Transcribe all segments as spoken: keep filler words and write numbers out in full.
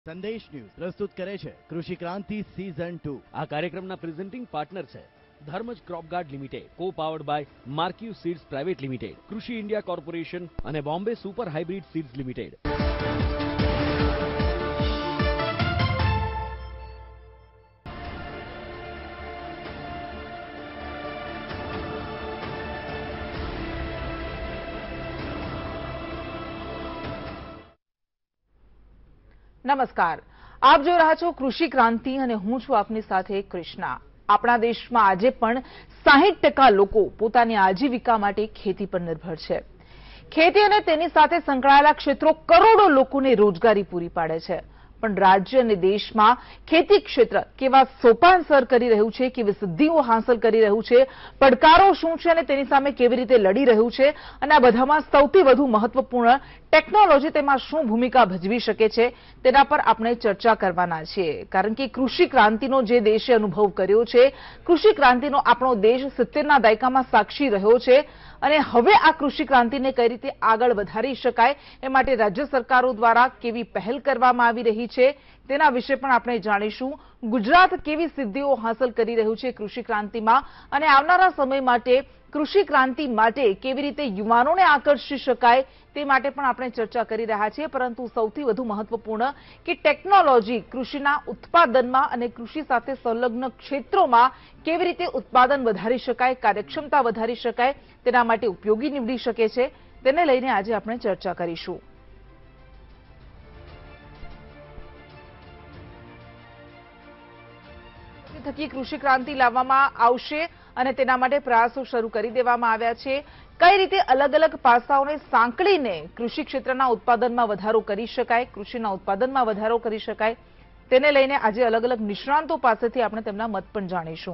સંદેશ ન્યૂઝ પ્રસ્તુત કરે છે કૃષિ ક્રાંતિ સીઝન ટુ। આ કાર્યક્રમના પ્રેઝન્ટિંગ પાર્ટનર છે Dharmaj Crop Guard limited, co powered by માર્ક્યુ seeds private limited, Krishi India corporation અને Bombay super hybrid seeds limited. નમસ્કાર, આપ જોઈ રહ્યા છો કૃષિ ક્રાંતિ અને હું છું આપની સાથે કૃષ્ણા। આપણા દેશમાં આજે પણ સાહીઠ ટકા લોકો પોતાની આજીવિકા માટે ખેતી પર નિર્ભર છે। ખેતી અને તેની સાથે સંકળાયેલા ક્ષેત્રો કરોડો લોકોને રોજગારી પૂરી પાડે છે, પણ રાજ્ય અને દેશમાં ખેતી ક્ષેત્ર કેવા સોપાન સર કરી રહ્યું છે, કેવી સિદ્ધિઓ હાંસલ કરી રહ્યું છે, પડકારો શું છે અને તેની સામે કેવી રીતે લડી રહ્યું છે, અને આ બધામાં સૌથી વધુ મહત્વપૂર્ણ ટેકનોલોજી તેમાં શું ભૂમિકા ભજવી શકે છે તેના પર આપણે ચર્ચા કરવાના છીએ। કારણ કે કૃષિ ક્રાંતિનો જે દેશે અનુભવ કર્યો છે, કૃષિ ક્રાંતિનો આપણો દેશ સિત્તેરના દાયકામાં સાક્ષી રહ્યો છે, અને હવે આ કૃષિ ક્રાંતિને કઈ રીતે આગળ વધારી શકાય એ માટે રાજ્ય સરકારો દ્વારા કેવી પહેલ કરવામાં આવી રહી છે તેના વિશે પણ આપણે જાણીશું। ગુજરાત કેવી સિદ્ધિઓ હાંસલ કરી રહ્યું છે કૃષિ ક્રાંતિમાં, અને આવનારા સમય માટે કૃષિ ક્રાંતિ માટે કેવી રીતે યુવાનોને આકર્ષી શકાય તે માટે પણ આપણે ચર્ચા કરી રહ્યા છીએ। પરંતુ સૌથી વધુ મહત્વપૂર્ણ કે ટેકનોલોજી કૃષિના ઉત્પાદનમાં અને કૃષિ સાથે સંલગ્ન ક્ષેત્રોમાં કેવી રીતે ઉત્પાદન વધારી શકાય, કાર્યક્ષમતા વધારી શકાય, તેના માટે ઉપયોગી નીવડી શકે છે, તેને લઈને આજે આપણે ચર્ચા કરીશું। થકી કૃષિ ક્રાંતિ લાવવામાં આવશે અને તેના માટે પ્રયાસો શરૂ કરી દેવામાં આવ્યા છે। કઈ રીતે અલગ અલગ પાસાઓને સાંકળીને કૃષિ ક્ષેત્રના ઉત્પાદનમાં વધારો કરી શકાય, કૃષિના ઉત્પાદનમાં વધારો કરી શકાય, તેને લઈને આજે અલગ અલગ નિષ્ણાંતો પાસેથી આપણે તેમના મત પણ જાણીશું।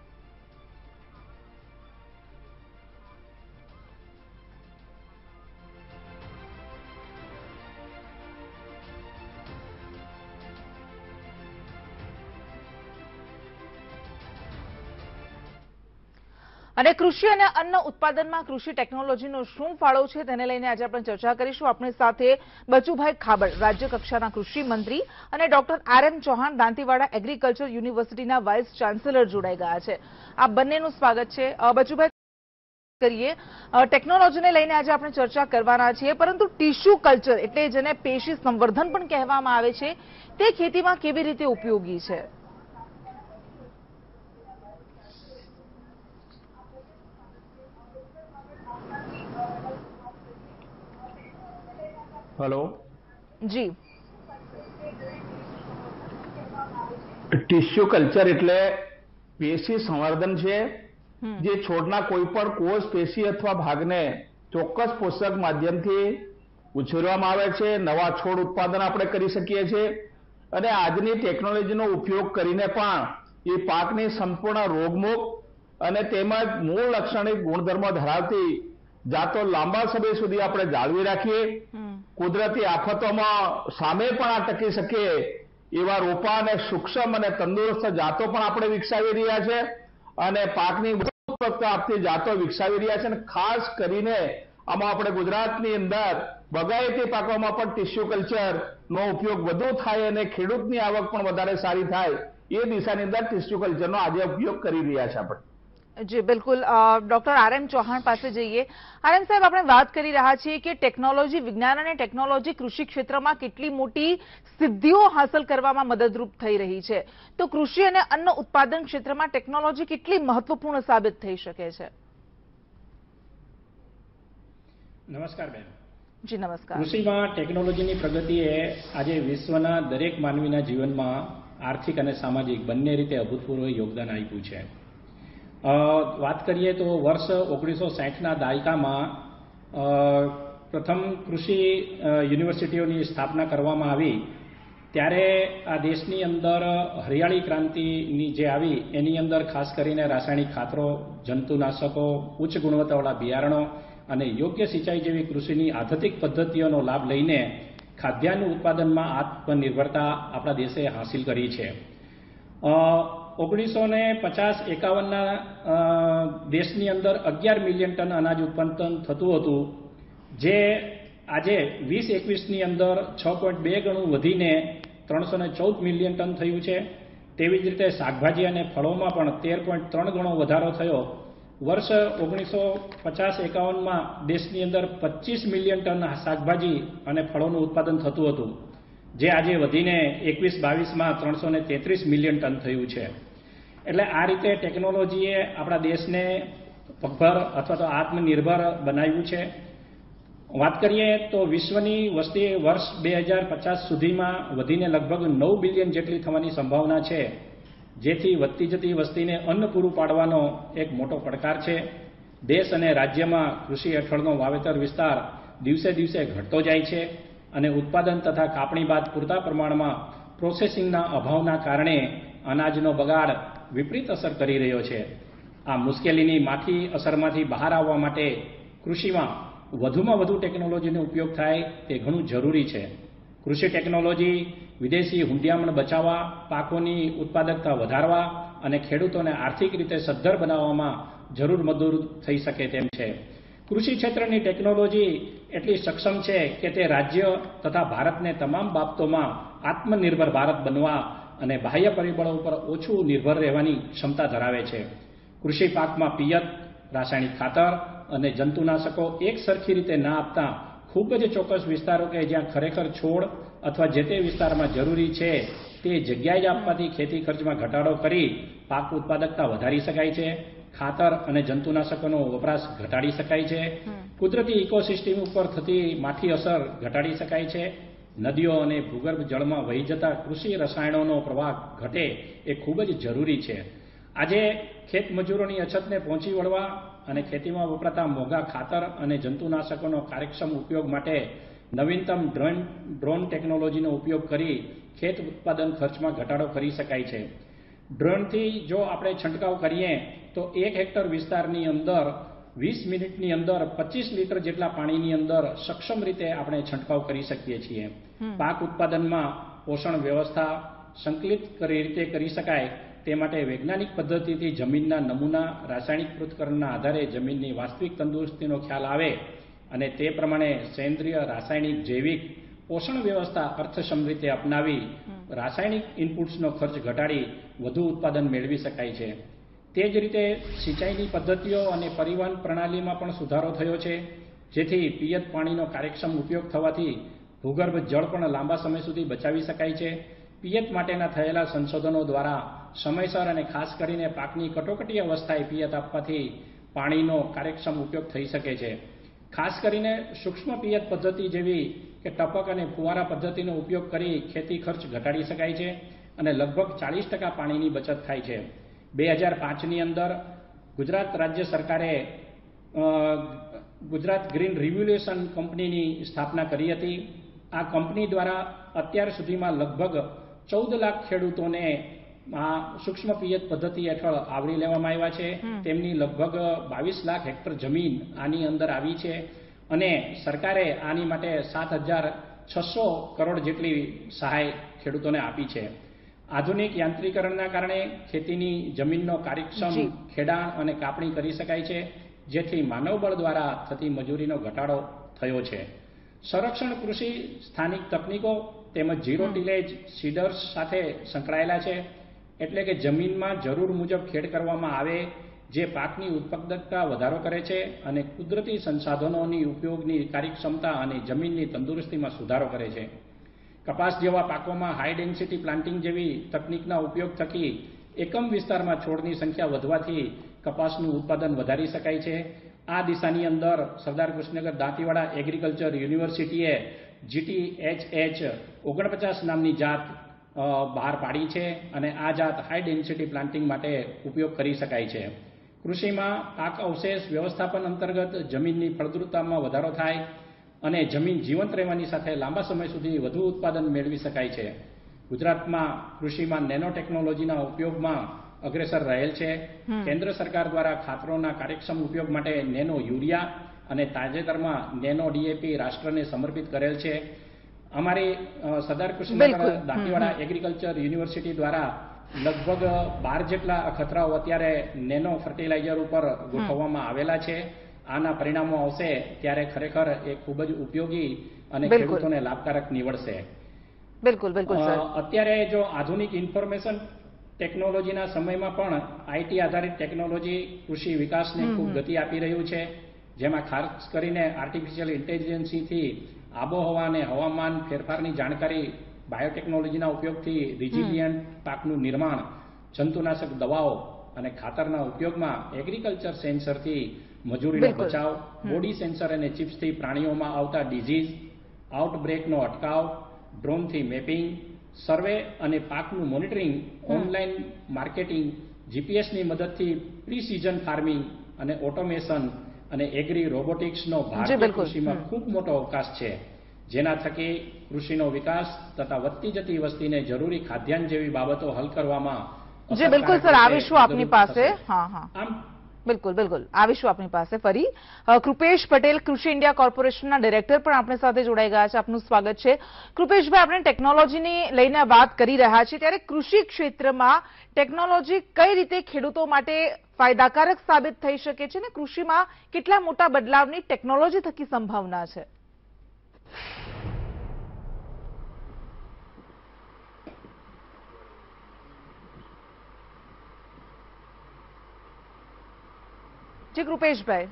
અને કૃષિ અને અન્ન ઉત્પાદનમાં કૃષિ ટેકનોલોજીનો શું ફાળો છે તેને લઈને આજે આપણે ચર્ચા કરીશું। આપણી સાથે બચુભાઈ ખાબડ, રાજ્ય કક્ષાના કૃષિ મંત્રી, અને doctor R M Chauhan, Dantiwada agriculture યુનિવર્સિટીના વાઇસ ચાન્સેલર જોડાઈ ગયા છે। આ બંનેનું સ્વાગત છે। બચુભાઈ, કરીએ ટેકનોલોજીને લઈને આજે આપણે ચર્ચા કરવાના છીએ, પરંતુ ટીશ્યુ કલ્ચર એટલે જેને પેશી સંવર્ધન પણ કહેવામાં આવે છે, તે ખેતીમાં કેવી રીતે ઉપયોગી છે? हेलो जी, टिश्यू कल्चर એટલે પેશી સંવર્ધન છે, જે છોડના કોઈ પણ કોષ, પેશી અથવા ભાગને ચોક્કસ પોષક માધ્યમથી ઉછેરવામાં આવે છે। નવા છોડ ઉત્પાદન આપણે કરી શકીએ છીએ, અને આજની ટેકનોલોજીનો ઉપયોગ કરીને પણ એ પાકની સંપૂર્ણ રોગમુક્ત અને તેમજ મૂળ લાક્ષણિક ગુણધર્મો ધરાવતી જાતો લાંબા સમય સુધી આપણે જાળવી રાખીએ, કુદરતી આફતોમાં સામે પણ આ ટકી શકે એવા રોપા અને સૂક્ષ્મ અને તંદુરસ્ત જાતો પણ આપણે વિકસાવી રહ્યા છે, અને પાકની ગુણવત્તા આપતી જાતો વિકસાવી રહ્યા છે। અને ખાસ કરીને આમાં આપણે ગુજરાતની અંદર બગાયતી પાકોમાં પણ ટિશ્યુ કલ્ચરનો ઉપયોગ વધુ થાય અને ખેડૂતની આવક પણ વધારે સારી થાય એ દિશાની અંદર ટિશ્યુ કલ્ચરનો આજે ઉપયોગ કરી રહ્યા છે આપણે। જી બિલકુલ, ડોક્ટર આર એમ ચૌહાણ પાસે જઈએ। આર એમ સાહેબ, આપણે વાત કરી રહ્યા છીએ કે ટેકનોલોજી, વિજ્ઞાન અને ટેકનોલોજી કૃષિ ક્ષેત્રમાં કેટલી મોટી સિદ્ધિઓ હાંસલ કરવામાં મદદરૂપ થઈ રહી છે, તો કૃષિ અને અન્ન ઉત્પાદન ક્ષેત્રમાં ટેકનોલોજી કેટલી મહત્વપૂર્ણ સાબિત થઈ શકે છે? નમસ્કાર બેન। જી નમસ્કાર। કૃષિમાં ટેકનોલોજીની પ્રગતિએ આજે વિશ્વના દરેક માનવીના જીવનમાં આર્થિક અને સામાજિક બંને રીતે અભૂતપૂર્વ યોગદાન આપ્યું છે। વાત કરીએ તો વર્ષ ઓગણીસો સાઠના દાયકામાં પ્રથમ કૃષિ યુનિવર્સિટીઓની સ્થાપના કરવામાં આવી, ત્યારે આ દેશની અંદર હરિયાળી ક્રાંતિની જે આવી એની અંદર ખાસ કરીને રાસાયણિક ખાતરો, જંતુનાશકો, ઉચ્ચ ગુણવત્તાવાળા બિયારણો અને યોગ્ય સિંચાઈ જેવી કૃષિની આધુનિક પદ્ધતિઓનો લાભ લઈને ખાદ્યાન્ન ઉત્પાદનમાં આત્મનિર્ભરતા આપણા દેશે હાંસિલ કરી છે। ઓગણીસો ને પચાસ એકાવનના દેશની અંદર અગિયાર મિલિયન ટન અનાજ ઉત્પાદન થતું હતું, જે આજે વીસ એકવીસની અંદર છ પોઈન્ટ બે ગણું વધીને ત્રણસો ને ચૌદ મિલિયન ટન થયું છે. તેવી જ રીતે શાકભાજી અને ફળોમાં પણ તેર પોઈન્ટ ત્રણ ગણો વધારો થયો. વર્ષ ઓગણીસો પચાસ એકાવનમાં દેશની અંદર પચીસ મિલિયન ટન શાકભાજી અને ફળોનું ઉત્પાદન થતું હતું, જે આજે વધીને એકવીસ બાવીસમાં ત્રણસો ને તેત્રીસ મિલિયન ટન થયું છે. એટલે આ રીતે ટેકનોલોજીએ આપણા દેશને પગભર અથવા તો આત્મનિર્ભર બનાવ્યું છે. વાત કરીએ તો વિશ્વની વસ્તી વર્ષ બે હજાર પચાસ સુધીમાં વધીને લગભગ નવ બિલિયન જેટલી થવાની સંભાવના છે, જેથી વધતી જતી વસ્તીને અન્ન પૂરું પાડવાનો એક મોટો પડકાર છે. દેશ અને રાજ્યમાં કૃષિ હેઠળનો વાવેતર વિસ્તાર દિવસે દિવસે ઘટતો જાય છે અને ઉત્પાદન તથા કાપણી બાદ પૂરતા પ્રમાણમાં પ્રોસેસિંગના અભાવના કારણે અનાજનો બગાડ વિપરીત અસર કરી રહ્યો છે. આ મુશ્કેલીની માઠી અસરમાંથી બહાર આવવા માટે કૃષિમાં વધુમાં વધુ ટેકનોલોજીનો ઉપયોગ થાય તે ઘણું જરૂરી છે. કૃષિ ટેકનોલોજી વિદેશી હુંડિયામણ બચાવવા, પાકોની ઉત્પાદકતા વધારવા અને ખેડૂતોને આર્થિક રીતે સદ્ધર બનાવવામાં જરૂર મદદ થઈ શકે તેમ છે. કૃષિ ક્ષેત્રની ટેકનોલોજી એટલી સક્ષમ છે કે તે રાજ્ય તથા ભારતને તમામ બાબતોમાં આત્મનિર્ભર ભારત બનવા અને બાહ્ય પરિબળો ઉપર ઓછું નિર્ભર રહેવાની ક્ષમતા ધરાવે છે. કૃષિ પાકમાં પિયત, રાસાયણિક ખાતર અને જંતુનાશકો એક સરખી રીતે ના આપતા ખૂબ જ ચોક્કસ વિસ્તારો કે જ્યાં ખરેખર છોડ અથવા જે તે વિસ્તારમાં જરૂરી છે તે જગ્યાએ જ આપવાથી ખેતી ખર્ચમાં ઘટાડો કરી પાક ઉત્પાદકતા વધારી શકાય છે. ખાતર અને જંતુનાશકોનો વપરાશ ઘટાડી શકાય છે. કુદરતી ઇકોસિસ્ટમ ઉપર થતી માઠી અસર ઘટાડી શકાય છે. નદીઓ અને ભૂગર્ભ જળમાં વહી જતા કૃષિ રસાયણોનો પ્રવાહ ઘટે એ ખૂબ જ જરૂરી છે. આજે ખેત મજૂરોની અછતને પહોંચી વળવા અને ખેતીમાં વપરાતા મોંઘા ખાતર અને જંતુનાશકોનો કાર્યક્ષમ ઉપયોગ માટે નવીનતમ ડ્રોન ડ્રોન ટેકનોલોજીનો ઉપયોગ કરી ખેત ઉત્પાદન ખર્ચમાં ઘટાડો કરી શકાય છે. ડ્રોનથી જો આપણે છંટકાવ કરીએ તો એક હેક્ટર વિસ્તારની અંદર વીસ મિનિટની અંદર પચીસ લીટર જેટલા પાણીની અંદર સક્ષમ રીતે આપણે છંટકાવ કરી શકીએ છીએ. પાક ઉત્પાદનમાં પોષણ વ્યવસ્થા સંકલિત રીતે કરી શકાય તે માટે વૈજ્ઞાનિક પદ્ધતિથી જમીનના નમૂના રાસાયણિક પૃથ્થકરણના આધારે જમીનની વાસ્તવિક તંદુરસ્તીનો ખ્યાલ આવે અને તે પ્રમાણે સેન્દ્રિય, રાસાયણિક, જૈવિક પોષણ વ્યવસ્થા અર્થક્ષમ રીતે અપનાવી રાસાયણિક ઇનપુટ્સનો ખર્ચ ઘટાડી વધુ ઉત્પાદન મેળવી શકાય છે. તે જ રીતે સિંચાઈની પદ્ધતિઓ અને પરિવહન પ્રણાલીમાં પણ સુધારો થયો છે, જેથી પિયત પાણીનો કાર્યક્ષમ ઉપયોગ થવાથી ભૂગર્ભ જળ પણ લાંબા સમય સુધી બચાવી શકાય છે. પિયત માટેના થયેલા સંશોધનો દ્વારા સમયસર અને ખાસ કરીને પાકની કટોકટી અવસ્થાએ પિયત આપવાથી પાણીનો કાર્યક્ષમ ઉપયોગ થઈ શકે છે. ખાસ કરીને સૂક્ષ્મ પિયત પદ્ધતિ જેવી કે ટપક અને ફુવારા પદ્ધતિનો ઉપયોગ કરી ખેતી ખર્ચ ઘટાડી શકાય છે અને લગભગ ચાલીસ ટકા પાણીની બચત થાય છે. બે હજાર પાંચની અંદર ગુજરાત રાજ્ય સરકારે ગુજરાત ગ્રીન રિવોલ્યુશન કંપનીની સ્થાપના કરી હતી. આ કંપની દ્વારા અત્યાર સુધીમાં લગભગ ચૌદ લાખ ખેડૂતોને આ સૂક્ષ્મ પિયત પદ્ધતિ હેઠળ આવરી લેવામાં આવ્યા છે. તેમની લગભગ બાવીસ લાખ હેક્ટર જમીન આની અંદર આવી છે અને સરકારે આની માટે સાત હજાર છસો કરોડ જેટલી સહાય ખેડૂતોને આપી છે. આધુનિક યાંત્રીકરણના કારણે ખેતીની જમીનનો કાર્યક્ષમ ખેડાણ અને કાપણી કરી શકાય છે, જેથી માનવબળ દ્વારા થતી મજૂરીનો ઘટાડો થયો છે. સંરક્ષણ કૃષિ સ્થાનિક તકનીકો તેમજ ઝીરો ટીલેજ સીડર્સ સાથે સંકળાયેલા છે, એટલે કે જમીનમાં જરૂર મુજબ ખેડ કરવામાં આવે જે પાકની ઉત્પાદકતા વધારો કરે છે અને કુદરતી સંસાધનોની ઉપયોગની કાર્યક્ષમતા અને જમીનની તંદુરસ્તીમાં સુધારો કરે છે. કપાસ જેવા પાકોમાં હાઈ ડેન્સિટી પ્લાન્ટિંગ જેવી તકનીકના ઉપયોગ થકી એકમ વિસ્તારમાં છોડની સંખ્યા વધવાથી કપાસનું ઉત્પાદન વધારી શકાય છે. આ દિશાની અંદર સરદાર કૃષ્ણનગર દાંતીવાડા એગ્રીકલ્ચર યુનિવર્સિટીએ જીટી એચ એચ ઓગણપચાસ નામની જાત બહાર પાડી છે અને આ જાત હાઈ ડેન્સિટી પ્લાન્ટિંગ માટે ઉપયોગ કરી શકાય છે. કૃષિમાં પાક અવશેષ વ્યવસ્થાપન અંતર્ગત જમીનની ફળદ્રુપતામાં વધારો થાય અને જમીન જીવંત રહેવાની સાથે લાંબા સમય સુધી વધુ ઉત્પાદન મેળવી શકાય છે. ગુજરાતમાં કૃષિમાં નેનો ટેકનોલોજીના ઉપયોગમાં અગ્રેસર રહેલ છે. કેન્દ્ર સરકાર દ્વારા ખાતરોના કાર્યક્ષમ ઉપયોગ માટે નેનો યુરિયા અને તાજેતરમાં નેનો ડીએપી રાષ્ટ્રને સમર્પિત કરેલ છે. અમારી સરદાર કૃષ્ણનગર દાંતીવાડા એગ્રીકલ્ચર યુનિવર્સિટી દ્વારા લગભગ બાર જેટલા અખતરાઓ અત્યારે નેનો ફર્ટિલાઇઝર ઉપર ગોઠવવામાં આવેલા છે. આના પરિણામો આવશે ત્યારે ખરેખર એ ખૂબ જ ઉપયોગી અને ખેડૂતોને લાભકારક નીવડશે. બિલકુલ બિલકુલ સર. અત્યારે જો આધુનિક ઇન્ફોર્મેશન ટેકનોલોજીના સમયમાં પણ આઈટી આધારિત ટેકનોલોજી કૃષિ વિકાસને ખૂબ ગતિ આપી રહ્યું છે, જેમાં ખાસ કરીને આર્ટિફિશિયલ ઇન્ટેલિજન્સથી આબોહવા અને હવામાન ફેરફારની જાણકારી, બાયોટેકનોલોજીના ઉપયોગથી રિઝિલિયન્ટ પાકનું નિર્માણ, જંતુનાશક દવાઓ અને ખાતરના ઉપયોગમાં એગ્રીકલ્ચર સેન્સરથી મજૂરીનો બચાવ, બોડી સેન્સર અને ચિપ્સથી પ્રાણીઓમાં આવતા ડિઝીઝ, આઉટબ્રેકનો અટકાવ, ડ્રોનથી મેપિંગ, સર્વે અને પાકનું મોનિટરિંગ, ઓનલાઈન માર્કેટિંગ, જીપીએસની મદદથી પ્રી-સિઝન ફાર્મિંગ અને ઓટોમેશન અને એગ્રી રોબોટિક્સનો ભારતીય કૃષિમાં ખૂબ મોટો અવકાશ છે, જેના થકી કૃષિનો વિકાસ તથા વધતી જતી વસ્તીને જરૂરી ખાદ્યાન્ન જેવી બાબતો હલ કરવામાં. જી બિલકુલ સર, આવીશું આપની પાસે. હા હા આમ બિલકુલ બિલકુલ આવીશું આપની પાસે ફરી. કૃપેશ પટેલ, કૃષિ ઇન્ડિયા કોર્પોરેશનના ડિરેક્ટર પણ આપણી સાથે જોડાઈ ગયા છે. આપનું સ્વાગત છે. કૃપેશભાઈ, આપણે ટેકનોલોજીની લઈને વાત કરી રહ્યા છીએ, ત્યારે કૃષિ ક્ષેત્રમાં ટેકનોલોજી કઈ રીતે ખેડૂતો માટે ફાયદાકારક સાબિત થઈ શકે છે અને કૃષિમાં કેટલા મોટા બદલાવની ટેકનોલોજી થકી સંભાવના છે? જી કૃપેશભાઈ.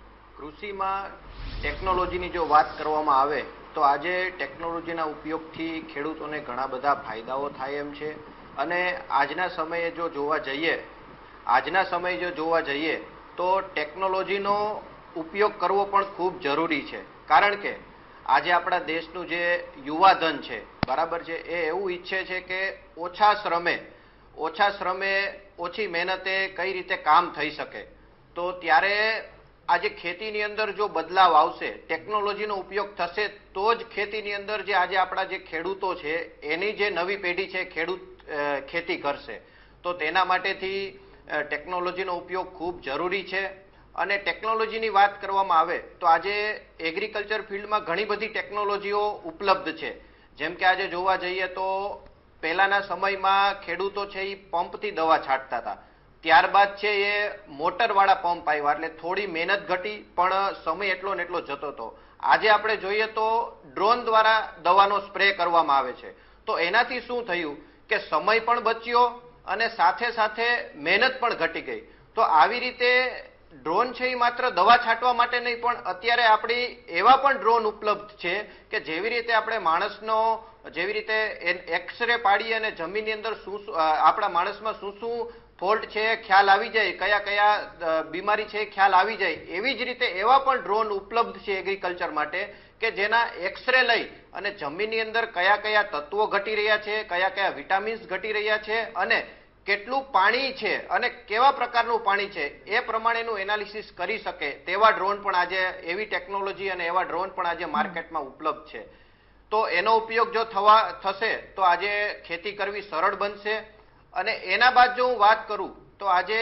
કૃષિમાં ટેકનોલોજીની જો વાત કરવામાં આવે તો આજે ટેકનોલોજીના ઉપયોગથી ખેડૂતોને ઘણા બધા ફાયદાઓ થાય એમ છે. અને આજના સમયે જો જોવા જઈએ આજના સમયે જો જોવા જઈએ તો ટેકનોલોજીનો ઉપયોગ કરવો પણ ખૂબ જરૂરી છે. કારણ કે આજે આપણા દેશનું જે યુવાધન છે, બરાબર છે, એ એવું ઈચ્છે છે કે ઓછા શ્રમે ઓછા શ્રમે ઓછી મહેનતે કઈ રીતે કામ થઈ શકે. તો ત્યારે આજે ખેતીની અંદર જો બદલાવ આવશે, ટેકનોલોજીનો ઉપયોગ થશે, તો જ ખેતીની અંદર જે આજે આપણા જે ખેડૂતો છે એની જે નવી પેઢી છે ખેડૂત ખેતી કરશે. તો તેના માટેથી ટેકનોલોજીનો ઉપયોગ ખૂબ જરૂરી છે. અને ટેકનોલોજીની વાત કરવામાં આવે તો આજે એગ્રીકલ્ચર ફિલ્ડમાં ઘણી બધી ટેકનોલોજીઓ ઉપલબ્ધ છે. જેમ કે આજે જોવા જઈએ તો પહેલાના સમયમાં ખેડૂતો છે એ પંપથી દવા છાંટતા હતા. ત્યારબાદ છે એ મોટરવાળા પંપ આવ્યા, એટલે થોડી મહેનત ઘટી પણ સમય એટલો ને એટલો જતો હતો. આજે આપણે જોઈએ તો ડ્રોન દ્વારા દવાનો સ્પ્રે કરવામાં આવે છે. તો એનાથી શું થયું કે સમય પણ બચ્યો અને સાથે સાથે મહેનત પણ ઘટી ગઈ. તો આવી રીતે ડ્રોન છે એ માત્ર દવા છાંટવા માટે નહીં, પણ અત્યારે આપણી એવા પણ ડ્રોન ઉપલબ્ધ છે કે જેવી રીતે આપણે માણસનો જેવી રીતે એક્સરે પાડી અને જમીનની અંદર શું આપણા માણસમાં શું શું ફોલ્ટ છે ખ્યાલ આવી જાય, કયા કયા બીમારી છે ખ્યાલ આવી જાય, એવી જ રીતે એવા પણ ડ્રોન ઉપલબ્ધ છે એગ્રીકલ્ચર માટે કે જેના એક્સરે લઈ અને જમીનની અંદર કયા કયા તત્વો ઘટી રહ્યા છે, કયા કયા વિટામિન્સ ઘટી રહ્યા છે અને કેટલું પાણી છે અને કેવા પ્રકારનું પાણી છે એ પ્રમાણેનું એનાલિસિસ કરી શકે તેવા ડ્રોન પણ આજે, એવી ટેકનોલોજી અને એવા ડ્રોન પણ આજે માર્કેટમાં ઉપલબ્ધ છે. તો એનો ઉપયોગ જો થવા થશે તો આજે ખેતી કરવી સરળ બનશે. અને એના બાદ જો હું વાત કરું તો આજે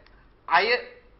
આઈ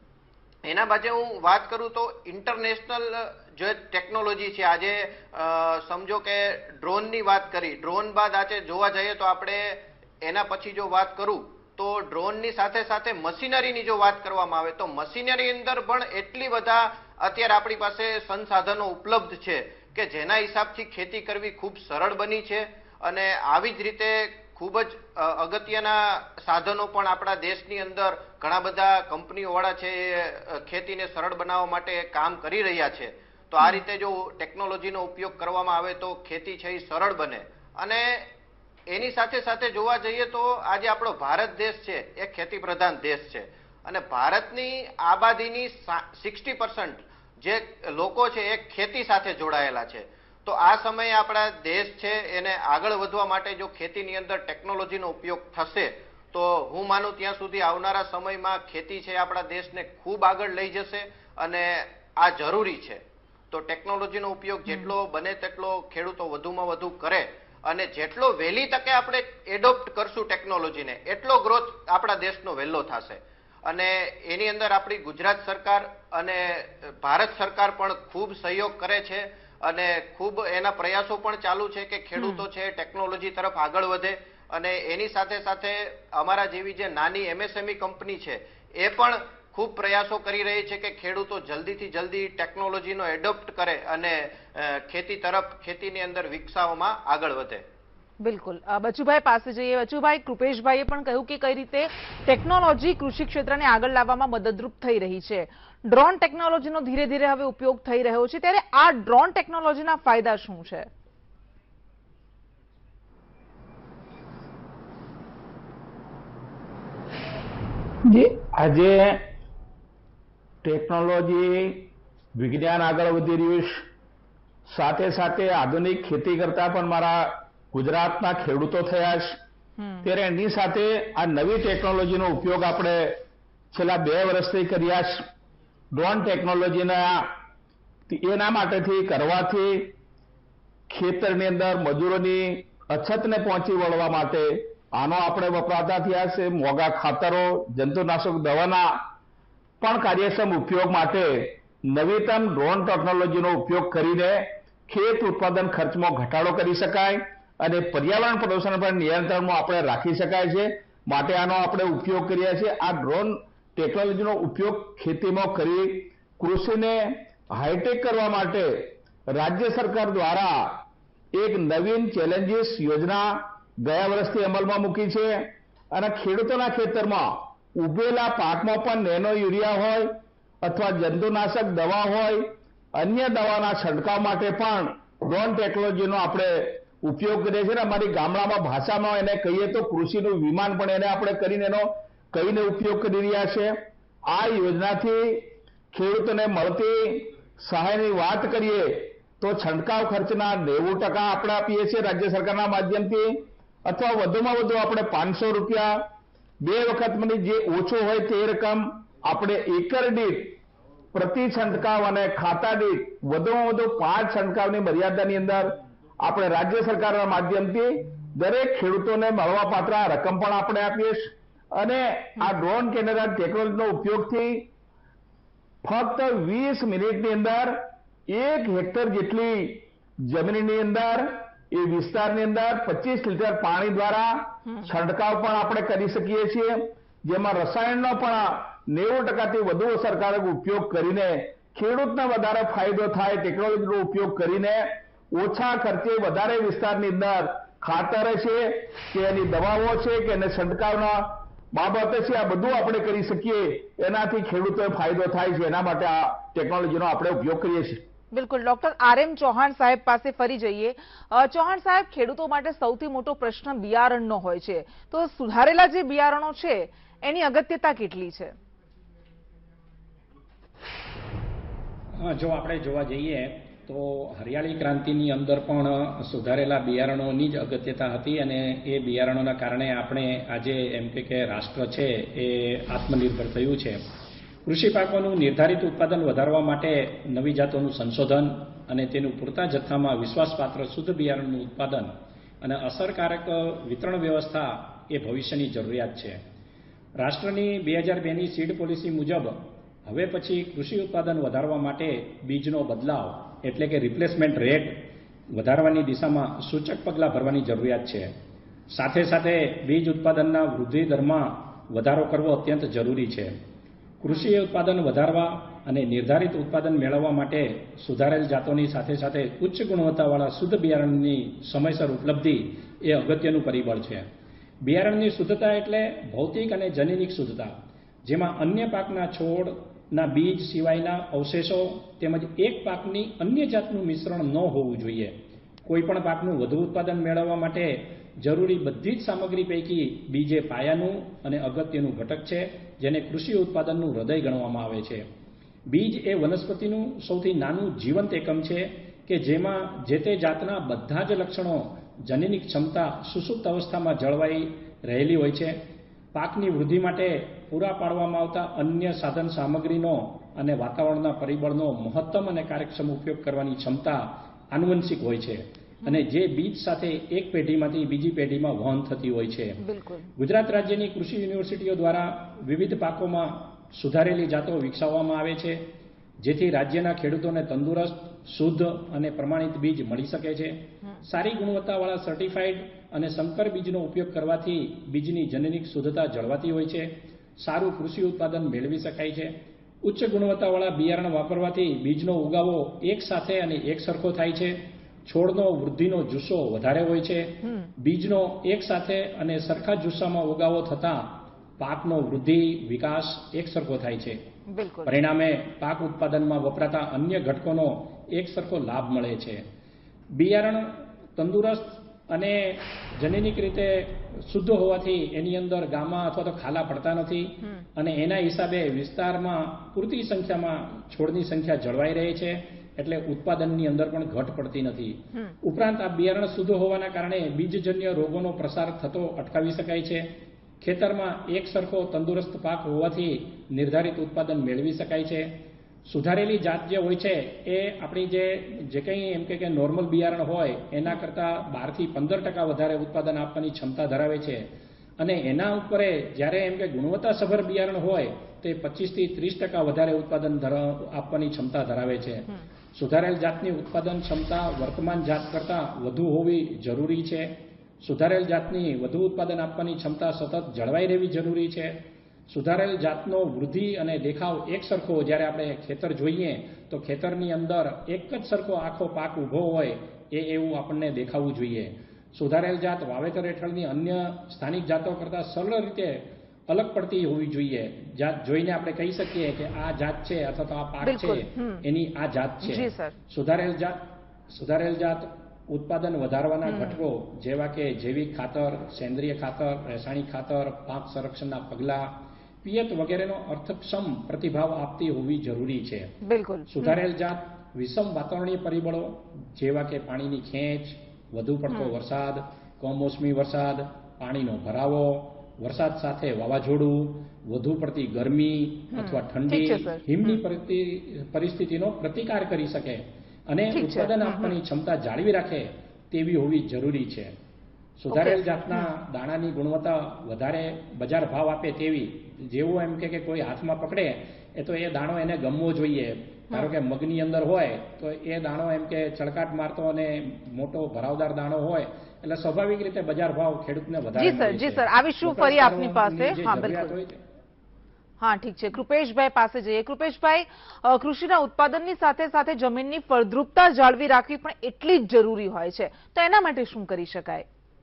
એના બાદ હું વાત કરું તો ઇન્ટરનેશનલ જે ટેકનોલોજી છે, આજે સમજો કે ડ્રોનની વાત કરી, ડ્રોન બાદ આજે જોવા જઈએ તો આપણે એના પછી જો વાત કરું તો ડ્રોનની સાથે સાથે મશીનરીની જો વાત કરવામાં આવે તો મશીનરી અંદર પણ એટલી બધા અત્યારે આપણી પાસે સંસાધનો ઉપલબ્ધ છે કે જેના હિસાબથી ખેતી કરવી ખૂબ સરળ બની છે. અને આવી જ રીતે ખૂબ જ અગત્યના સાધનો પણ આપણા દેશની અંદર ઘણા બધા કંપનીઓ વાળા છે એ ખેતીને સરળ બનાવવા માટે કામ કરી રહ્યા છે. તો આ રીતે જો ટેકનોલોજીનો ઉપયોગ કરવામાં આવે તો ખેતી છે એ સરળ બને. અને એની સાથે સાથે જોવા જઈએ તો આજે આપણો ભારત દેશ છે એ ખેતી પ્રધાન દેશ છે અને ભારતની આબાદીની સિક્સટી પર્સન્ટ જે લોકો છે એ ખેતી સાથે જોડાયેલા છે. તો આ સમયે આપણા દેશ છે એને આગળ વધવા માટે જો ખેતીની અંદર ટેકનોલોજીનો ઉપયોગ થશે તો હું માનું ત્યાં સુધી આવનારા સમયમાં ખેતી છે આપણા દેશને ખૂબ આગળ લઈ જશે અને આ જરૂરી છે. તો ટેકનોલોજીનો ઉપયોગ જેટલો બને તેટલો ખેડૂતો વધુમાં વધુ કરે અને જેટલો વહેલી તકે આપણે એડોપ્ટ કરશું ટેકનોલોજીને એટલો ગ્રોથ આપણા દેશનો વહેલો થશે. અને એની અંદર આપણી ગુજરાત સરકાર અને ભારત સરકાર પણ ખૂબ સહયોગ કરે છે અને ખૂબ એના પ્રયાસો પણ ચાલુ છે કે ખેડૂતો છે ટેકનોલોજી તરફ આગળ વધે. અને એની સાથે સાથે અમારા જેવી જે નાની એમએસએમઈ કંપની છે એ પણ ખૂબ પ્રયાસો કરી રહી છે કે ખેડૂતો જલ્દીથી જલ્દી ટેકનોલોજીનો એડોપ્ટ કરે અને ખેતી તરફ ખેતીની અંદર વિકસાવવામાં આગળ વધે. બિલકુલ બચુભાઈ પાસે જઈએ. બચુભાઈ, કૃપેશભાઈએ પણ કહ્યું કે કઈ રીતે ટેકનોલોજી કૃષિ ક્ષેત્રને આગળ લાવવામાં મદદરૂપ થઈ રહી છે. ડ્રોન ટેકનોલોજીનો ધીરે ધીરે હવે ઉપયોગ થઈ રહ્યો છે, ત્યારે આ ડ્રોન ટેકનોલોજીના ફાયદા શું છે? આજે ટેકનોલોજી વિજ્ઞાન આગળ વધી રહ્યું છે, સાથે સાથે આધુનિક ખેતી કરતા પણ મારા ગુજરાતના ખેડૂતો થયા છે, ત્યારે એની સાથે આ નવી ટેકનોલોજીનો ઉપયોગ આપણે છેલ્લા બે વર્ષથી કર્યા છે. ડ્રોન ટેકનોલોજીના એના માટેથી કરવાથી ખેતરની અંદર મજૂરોની અછતને પહોંચી વળવા માટે આનો આપણે વપરાતા થયા છે. મોંઘા ખાતરો, જંતુનાશક દવાના પણ કાર્યક્ષમ ઉપયોગ માટે નવીનતમ ડ્રોન ટેકનોલોજીનો ઉપયોગ કરીને ખેત ઉત્પાદન ખર્ચમાં ઘટાડો કરી શકાય અને પર્યાવરણ પ્રદૂષણ પર નિયંત્રણમાં આપણે રાખી શકાય છે. માટે આનો આપણે ઉપયોગ કરીએ છીએ. આ ડ્રોન ટેકનોલોજીનો ઉપયોગ ખેતીમાં કરી કૃષિને હાઈટેક કરવા માટે રાજ્ય સરકાર દ્વારા એક નવીન ચેલેન્જીસ યોજના ગયા વર્ષથી અમલમાં મૂકી છે અને ખેડૂતોના ખેતરમાં ઉભેલા પાકમાં પણ નેનો યુરિયા હોય અથવા જંતુનાશક દવા હોય, અન્ય દવાના છંટકાવ માટે પણ ડ્રોન ટેકનોલોજીનો આપણે ઉપયોગ કરીએ છીએ. અમારી ગામડામાં ભાષામાં એને કહીએ તો કૃષિનું વિમાન પણ એને આપણે કરીને એનો કહીને ઉપયોગ કરી રહ્યા છે. આ યોજનાથી ખેડૂતોને મળતી સહાયની વાત કરીએ તો છંટકાવ ખર્ચના નેવું ટકા આપણે આપીએ છીએ રાજ્ય સરકારના માધ્યમથી, અથવા વધુમાં વધુ આપણે પાંચસો રૂપિયા બે વખતની જે ઓછો હોય તે રકમ આપણે એકર દીઠ પ્રતિ છંટકાવ અને ખાતા દીઠ વધુમાં વધુ પાંચ છંટકાવની મર્યાદાની અંદર આપણે રાજ્ય સરકારના માધ્યમથી દરેક ખેડૂતોને મળવાપાત્ર રકમ પણ આપણે આપીએ છીએ. અને આ ડ્રોન કેમેરા ટેકનોલોજીનો ઉપયોગથી ફક્ત વીસ મિનિટની અંદર એક હેક્ટર જેટલી જમીનની અંદર એ વિસ્તારની અંદર પચીસ લીટર પાણી દ્વારા છંટકાવ પણ આપણે કરી શકીએ છીએ, જેમાં રસાયણનો પણ નેવું ટકાથી વધુ અસરકારક ઉપયોગ કરીને ખેડૂતને વધારે ફાયદો થાય. ટેકનોલોજીનો ઉપયોગ કરીને ઓછા ખર્ચે વધારે વિસ્તારની અંદર ખાતર છે કે એની દવાઓ છે કે એને છંટકાવના બાબત છે, આ બધું આપણે કરી શકીએ. એનાથી ખેડૂતોને ફાયદો થાય છે. એના માટે આ ટેકનોલોજીનો આપણે ઉપયોગ કરીએ છીએ. બિલકુલ. ડોક્ટર આર એમ ચૌહાણ સાહેબ પાસે ફરી જઈએ. ચૌહાણ સાહેબ, ખેડૂતો માટે સૌથી મોટો પ્રશ્ન બિયારણનો હોય છે, તો સુધારેલા જે બિયારણો છે એની અગત્યતા કેટલી છે? જો આપણે જોવા જઈએ તો હરિયાળી ક્રાંતિની અંદર પણ સુધારેલા બિયારણોની જ અગત્યતા હતી અને એ બિયારણોના કારણે આપણે આજે એમ કે રાષ્ટ્ર છે એ આત્મનિર્ભર થયું છે. કૃષિ પાકોનું નિર્ધારિત ઉત્પાદન વધારવા માટે નવી જાતોનું સંશોધન અને તેનું પૂરતા જથ્થામાં વિશ્વાસપાત્ર શુદ્ધ બિયારણનું ઉત્પાદન અને અસરકારક વિતરણ વ્યવસ્થા એ ભવિષ્યની જરૂરિયાત છે. રાષ્ટ્રની બે હજાર બેની સીડ પોલિસી મુજબ હવે પછી કૃષિ ઉત્પાદન વધારવા માટે બીજનો બદલાવ એટલે કે રિપ્લેસમેન્ટ રેટ વધારવાની દિશામાં સૂચક પગલાં ભરવાની જરૂરિયાત છે. સાથે સાથે બીજ ઉત્પાદનના વૃદ્ધિ દરમાં વધારો કરવો અત્યંત જરૂરી છે. કૃષિ ઉત્પાદન વધારવા અને નિર્ધારિત ઉત્પાદન મેળવવા માટે સુધારેલ જાતોની સાથે સાથે ઉચ્ચ ગુણવત્તાવાળા શુદ્ધ બિયારણની સમયસર ઉપલબ્ધિ એ અગત્યનું પરિબળ છે. બિયારણની શુદ્ધતા એટલે ભૌતિક અને જનીનિક શુદ્ધતા, જેમાં અન્ય પાકના છોડના બીજ સિવાયના અવશેષો તેમજ એક પાકની અન્ય જાતનું મિશ્રણ ન હોવું જોઈએ. કોઈપણ પાકનું વધુ ઉત્પાદન મેળવવા માટે જરૂરી બધી જ સામગ્રી પૈકી બીજ એ પાયાનું અને અગત્યનું ઘટક છે, જેને કૃષિ ઉત્પાદનનું હૃદય ગણવામાં આવે છે. બીજ એ વનસ્પતિનું સૌથી નાનું જીવંત એકમ છે કે જેમાં જે તે જાતના બધા જ લક્ષણો જનીનિક ક્ષમતા સુસુપ્ત અવસ્થામાં જળવાઈ રહેલી હોય છે. પાકની વૃદ્ધિ માટે પૂરા પાડવામાં આવતા અન્ય સાધન સામગ્રીનો અને વાતાવરણના પરિબળનો મહત્તમ અને કાર્યક્ષમ ઉપયોગ કરવાની ક્ષમતા આનુવંશિક હોય છે અને જે બીજ સાથે એક પેઢીમાંથી બીજી પેઢીમાં વહન થતી હોય છે. ગુજરાત રાજ્યની કૃષિ યુનિવર્સિટીઓ દ્વારા વિવિધ પાકોમાં સુધારેલી જાતો વિકસાવવામાં આવે છે, જેથી રાજ્યના ખેડૂતોને તંદુરસ્ત, શુદ્ધ અને પ્રમાણિત બીજ મળી શકે છે. સારી ગુણવત્તાવાળા સર્ટિફાઈડ અને સંકર બીજનો ઉપયોગ કરવાથી બીજની જનનિક શુદ્ધતા જળવાતી હોય છે. સારું કૃષિ ઉત્પાદન મેળવી શકાય છે. ઉચ્ચ ગુણવત્તાવાળા બિયારણ વાપરવાથી બીજનો ઉગાવો એક સાથે અને એક સરખો થાય છે છોડનો વૃદ્ધિનો જુસ્સો વધારે હોય છે. બીજનો એક સાથે અને સરખા જુસ્સામાં ઉગાવો થતા પાકનો વૃદ્ધિ વિકાસ એક સરખો થાય છે. પરિણામે પાક ઉત્પાદનમાં વપરાતા અન્ય ઘટકોનો એક સરખો લાભ મળે છે. બિયારણ તંદુરસ્ત અને જનીનિક રીતે શુદ્ધ હોવાથી એની અંદર ગામા અથવા તો ખાલા પડતા નથી અને એના હિસાબે વિસ્તારમાં પૂરતી સંખ્યામાં છોડની સંખ્યા જળવાઈ રહે છે, એટલે ઉત્પાદનની અંદર પણ ઘટ પડતી નથી. ઉપરાંત આ બિયારણ શુદ્ધ હોવાના કારણે બીજજન્ય રોગોનો પ્રસાર થતો અટકાવી શકાય છે. ખેતરમાં એક સરખો તંદુરસ્ત પાક હોવાથી નિર્ધારિત ઉત્પાદન મેળવી શકાય છે. સુધારેલી જાત જે હોય છે એ આપણી જે જે કંઈ એમ કે નોર્મલ બિયારણ હોય એના કરતાં બારથી પંદર ટકા વધારે ઉત્પાદન આપવાની ક્ષમતા ધરાવે છે અને એના ઉપર જ્યારે એમ કે ગુણવત્તાસભર બિયારણ હોય તે પચીસથી ત્રીસ ટકા વધારે ઉત્પાદન આપવાની ક્ષમતા ધરાવે છે. સુધારેલ જાતની ઉત્પાદન ક્ષમતા વર્તમાન જાત કરતાં વધુ હોવી જરૂરી છે. સુધારેલ જાતની વધુ ઉત્પાદન આપવાની ક્ષમતા સતત જળવાઈ રહેવી જરૂરી છે. સુધારેલ જાતનો વૃદ્ધિ અને દેખાવ એક સરખો જ્યારે આપણે ખેતર જોઈએ તો ખેતરની અંદર એક જ સરખો આખો પાક ઊભો હોય એ એવું આપણને દેખાવું જોઈએ. સુધારેલ જાત વાવેતર હેઠળની અન્ય સ્થાનિક જાતો કરતાં સરળ રીતે અલગ પડતી હોવી જોઈએ. જાત જોઈને આપણે કહી શકીએ કે આ જાત છે અથવા તો આ પાક છે એની આ જાત છે. સુધારેલ જાત સુધારેલ જાત ઉત્પાદન વધારવાના ઘટકો જેવા કે જૈવિક ખાતર, સેન્દ્રિય ખાતર, રાસાયણિક ખાતર, પાક સંરક્ષણના પગલાં, પિયત વગેરેનો અર્થક્ષમ પ્રતિભાવ આપતી હોવી જરૂરી છે. બિલકુલ. સુધારેલ જાત વિષમ વાતાવરણીય પરિબળો જેવા કે પાણીની ખેંચ, વધુ પડતો વરસાદ, કમોસમી વરસાદ, પાણીનો ભરાવો, વરસાદ સાથે વાવાઝોડું, વધુ પડતી ગરમી અથવા ઠંડી, હિમની પરિસ્થિતિનો પ્રતિકાર કરી શકે અને ઉત્પાદન આપવાની ક્ષમતા જાળવી રાખે તેવી હોવી જરૂરી છે. સુધારેલ જાતના દાણાની ગુણવત્તા વધારે બજાર ભાવ આપે તેવી, જેવું એમ કે કોઈ હાથમાં પકડે એ તો એ દાણો એને ગમવો જોઈએ. ધારો કે મગની અંદર હોય તો એ દાણો એમ કે ચળકાટ મારતો અને મોટો ભરાવદાર દાણો હોય એટલે સ્વાભાવિક રીતે બજાર ભાવ ખેડૂતને વધારે. જી સર, જી સર, આવીશું ફરી આપની પાસે. હા, બિલકુલ. હા, ઠીક છે. કૃપેશભાઈ પાસે જઈએ. કૃપેશભાઈ, કૃષિના ઉત્પાદનની સાથે સાથે જમીનની ફળદ્રુપતા જાળવી રાખવી પણ એટલી જ જરૂરી હોય છે, તો એના માટે શું કરી શકાય?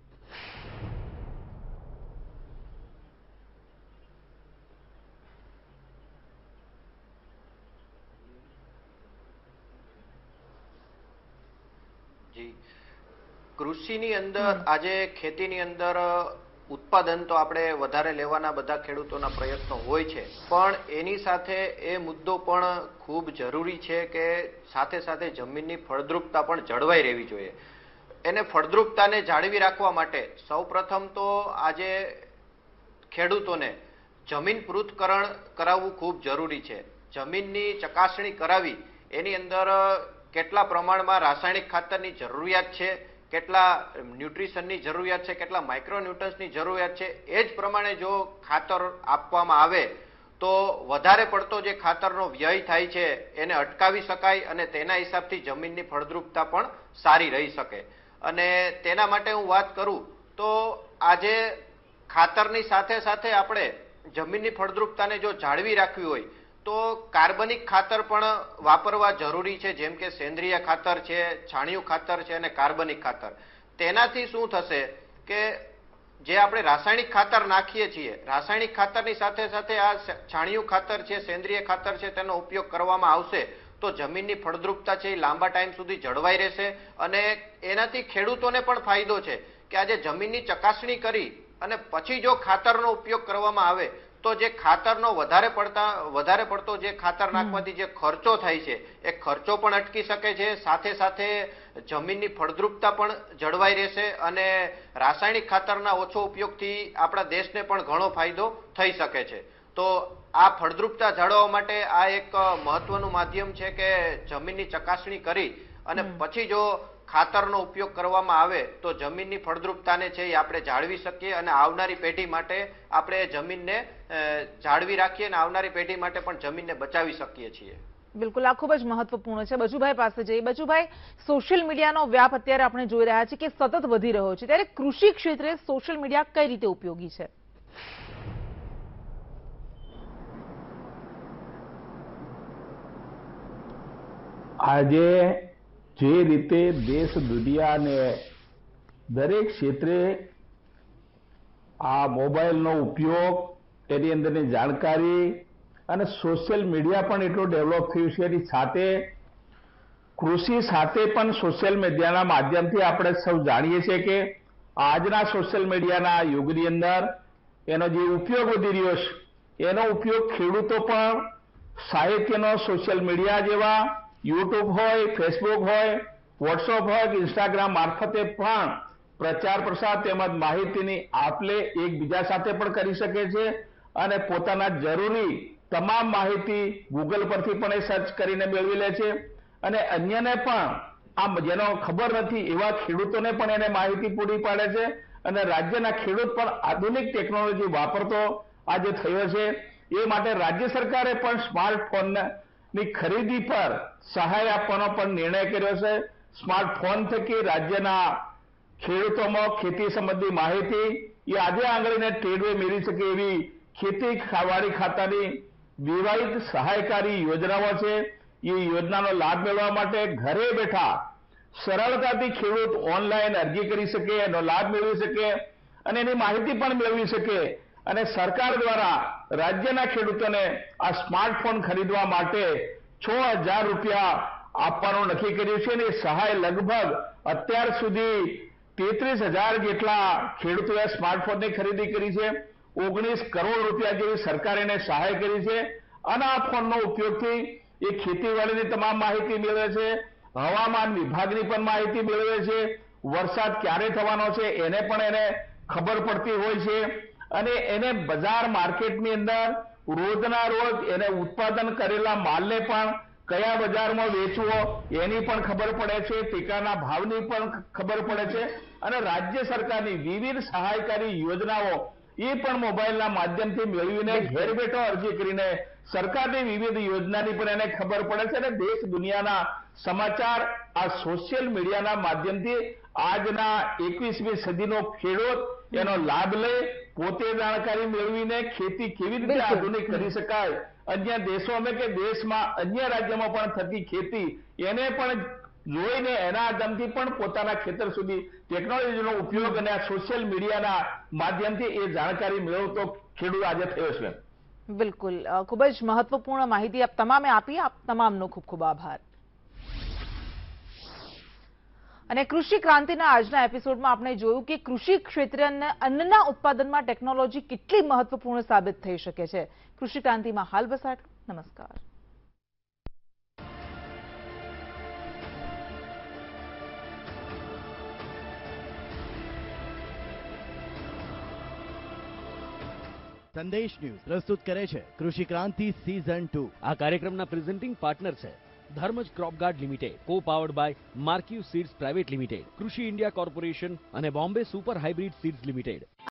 જી, કૃષિની અંદર આજે ખેતીની અંદર ઉત્પાદન તો આપણે વધારે લેવાના બધા ખેડૂતોના પ્રયત્નો હોય છે, પણ એની સાથે એ મુદ્દો પણ ખૂબ જરૂરી છે કે સાથે સાથે જમીનની ફળદ્રુપતા પણ જળવાઈ રહેવી જોઈએ. એને ફળદ્રુપતાને જાળવી રાખવા માટે સૌપ્રથમ તો આજે ખેડૂતોને જમીન પૃથ્થકરણ કરાવવું ખૂબ જરૂરી છે. જમીનની ચકાસણી કરાવી એની અંદર કેટલા પ્રમાણમાં રાસાયણિક ખાતરની જરૂરિયાત છે, કેટલા ન્યુટ્રિશનની જરૂરિયાત છે, કેટલા માઇક્રોન્યુટ્રન્સની જરૂરિયાત છે, એ જ પ્રમાણે જો ખાતર આપવામાં આવે તો વધારે પડતો જે ખાતરનો વ્યય થાય છે એને અટકાવી શકાય અને તેના હિસાબથી જમીનની ફળદ્રુપતા પણ સારી રહી શકે. અને તેના માટે હું વાત કરું તો આજે ખાતરની સાથે સાથે આપણે જમીનની ફળદ્રુપતાને જો જાળવી રાખવી હોય તો કાર્બનિક ખાતર પણ વાપરવા જરૂરી છે, જેમ કે સેન્દ્રિય ખાતર છે, છાણિયું ખાતર છે અને કાર્બનિક ખાતર. તેનાથી શું થશે કે જે આપણે રાસાયણિક ખાતર નાખીએ છીએ, રાસાયણિક ખાતરની સાથે સાથે આ છાણિયું ખાતર છે, સેન્દ્રિય ખાતર છે, તેનો ઉપયોગ કરવામાં આવશે તો જમીનની ફળદ્રુપતા છે એ લાંબા ટાઈમ સુધી જળવાઈ રહેશે અને એનાથી ખેડૂતોને પણ ફાયદો છે કે આજે જમીનની ચકાસણી કરી અને પછી જો ખાતરનો ઉપયોગ કરવામાં આવે તો જે ખાતરનો વધારે પડતા વધારે પડતો જે ખાતર નાખવાથી જે ખર્ચો થાય છે એ ખર્ચો પણ અટકી શકે છે, સાથે સાથે જમીનની ફળદ્રુપતા પણ જળવાઈ રહેશે અને રાસાયણિક ખાતરના ઓછો ઉપયોગથી આપણા દેશને પણ ઘણો ફાયદો થઈ શકે છે. તો આ ફળદ્રુપતા જાળવવા માટે આ એક મહત્વનું માધ્યમ છે કે જમીનની ચકાસણી કરી અને પછી જો ખાતરનો ઉપયોગ કરવામાં આવે તો જમીનની ફળદ્રુપતાને છે એ આપણે જાળવી શકીએ અને આવનારી પેઢી માટે આપણે જમીનને જાળવી રાખીએ અને આવનારી પેઢી માટે પણ જમીનને બચાવી શકીએ છીએ. બિલકુલ, આ ખૂબ જ મહત્વપૂર્ણ છે. બચુભાઈ પાસે જઈએ. બચુભાઈ, સોશિયલ મીડિયાનો વ્યાપ અત્યારે આપણે જોઈ રહ્યા છીએ કે સતત વધી રહ્યો છે, ત્યારે કૃષિ ક્ષેત્રે સોશિયલ મીડિયા કઈ રીતે ઉપયોગી છે? આજે જે રીતે દેશ દુનિયાને દરેક ક્ષેત્રે આ મોબાઈલનો ઉપયોગ, તેની અંદરની જાણકારી અને સોશિયલ મીડિયા પણ એટલું ડેવલપ થયું છે. એની સાથે કૃષિ સાથે પણ સોશિયલ મીડિયાના માધ્યમથી આપણે સૌ જાણીએ છીએ કે આજના સોશિયલ મીડિયાના યુગની અંદર એનો જે ઉપયોગ વધી રહ્યો છે, એનો ઉપયોગ ખેડૂતો પણ સાહિત્યનો સોશિયલ મીડિયા જેવા યુટ્યુબ હોય, ફેસબુક હોય, વોટ્સઅપ હોય કે ઇન્સ્ટાગ્રામ મારફતે પણ પ્રચાર પ્રસાર તેમજ માહિતીની આપ-લે એકબીજા સાથે પણ કરી શકે છે અને પોતાના જરૂરી તમામ માહિતી ગૂગલ પરથી પણ એ સર્ચ કરીને મેળવી લે છે અને અન્યને પણ આ જેનો ખબર નથી એવા ખેડૂતોને પણ એને માહિતી પૂરી પાડે છે અને રાજ્યના ખેડૂત પણ આધુનિક ટેકનોલોજી વાપરતો આજે થયો છે. એ માટે રાજ્ય સરકારે પણ સ્માર્ટફોનની ખરીદી પર સહાય આપવાનો પણ નિર્ણય કર્યો છે. સ્માર્ટફોન થકી રાજ્યના ખેડૂતોમાં ખેતી સંબંધી માહિતી એ આજે આંગળીને ટેડવે મેળવી શકે એવી ખેતી વાડી ખાતાની વિવાહિત સહાયકારી યોજનાઓ છે. એ યોજનાનો લાભ મેળવવા માટે ઘરે બેઠા સરળતાથી ખેડૂત ઓનલાઈન અરજી કરી શકે, એનો લાભ મેળવી શકે અને એની માહિતી પણ મેળવી શકે અને સરકાર દ્વારા રાજ્યના ખેડૂતોને આ સ્માર્ટફોન ખરીદવા માટે છ હજાર રૂપિયા આપવાનું નક્કી કર્યું છે અને સહાય લગભગ અત્યાર સુધી તેત્રીસ હજાર જેટલા ખેડૂતોએ સ્માર્ટફોનની ખરીદી કરી છે. ઓગણીસ કરોડ રૂપિયા જેવી સરકારે એને સહાય કરી છે અને આ ફોનનો ઉપયોગથી એ ખેતીવાડીની તમામ માહિતી મેળવે છે, હવામાન વિભાગની પણ માહિતી મેળવે છે, વરસાદ ક્યારે થવાનો છે એને પણ એને ખબર પડતી હોય છે અને એને બજાર માર્કેટની અંદર રોજના રોજ એને ઉત્પાદન કરેલા માલને પણ કયા બજારમાં વેચવો એની પણ ખબર પડે છે, ટેકાના ભાવની પણ ખબર પડે છે અને રાજ્ય સરકારની વિવિધ સહાયકારી યોજનાઓ એ પણ મોબાઈલના માધ્યમથી મેળવીને ઘેર બેઠો અરજી કરીને સરકારની વિવિધ યોજનાની પણ એને ખબર પડે છે અને દેશ દુનિયાના સમાચાર આ સોશિયલ મીડિયાના માધ્યમથી આજના એકવીસમી સદીનો ખેડૂત એનો લાભ લે, પોતે જાણકારી મેળવીને ખેતી કેવી રીતે આધુનિક કરી શકાય, અન્ય દેશોમાં કે દેશમાં અન્ય રાજ્યોમાં પણ થતી ખેતી એને પણ જોઈને એના આધારથી પણ પોતાના ખેતર સુધી ટેકનોલોજીનો ઉપયોગ અને આ સોશિયલ મીડિયાના માધ્યમથી એ જાણકારી મેળવતો ખેડૂત આજે થયો છે. બિલકુલ, ખૂબ જ મહત્વપૂર્ણ માહિતી આપ તમામે આપી. આપ તમામનો ખૂબ ખૂબ આભાર. અને કૃષિ ક્રાંતિના આજના એપિસોડમાં આપણે જોયું કે કૃષિ ક્ષેત્રે અન્નના ઉત્પાદનમાં ટેકનોલોજી કેટલી મહત્વપૂર્ણ સાબિત થઈ શકે છે. કૃષિ ક્રાંતિમાં હાલ બસ આટલું. નમસ્કાર. સંદેશ ન્યૂઝ પ્રસ્તુત કરે છે કૃષિ ક્રાંતિ સીઝન ટુ. આ કાર્યક્રમના પ્રેઝન્ટિંગ પાર્ટનર છે Dharmaj Crop Guard limited, co powered by માર્ક્યુ seeds private limited, Krishi India corporation અને Bombay super hybrid seeds limited.